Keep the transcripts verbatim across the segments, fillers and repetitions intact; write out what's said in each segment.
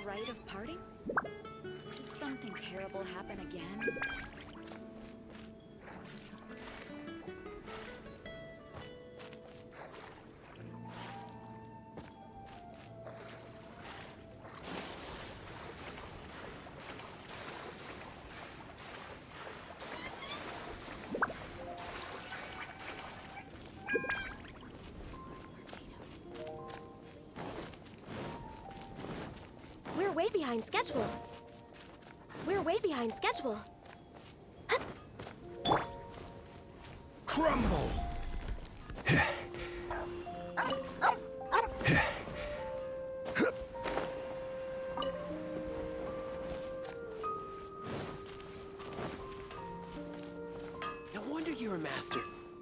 rite of parting? Did something terrible happen again? We're way behind schedule. We're way behind schedule. Crumble! No wonder you're a master.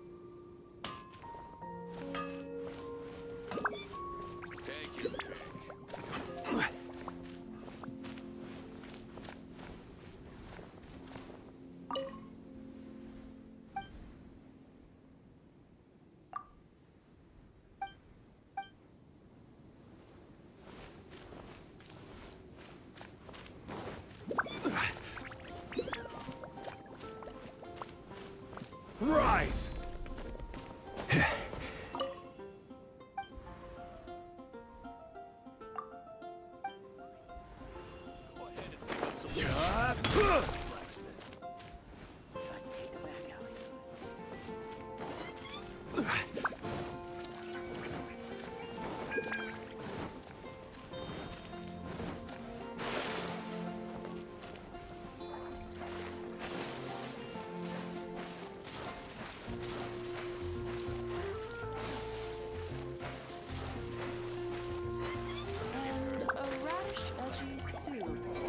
Take your pick. Rise! Go ahead and pick up some blacksmith. Take the back alley. And a radish veggie soup.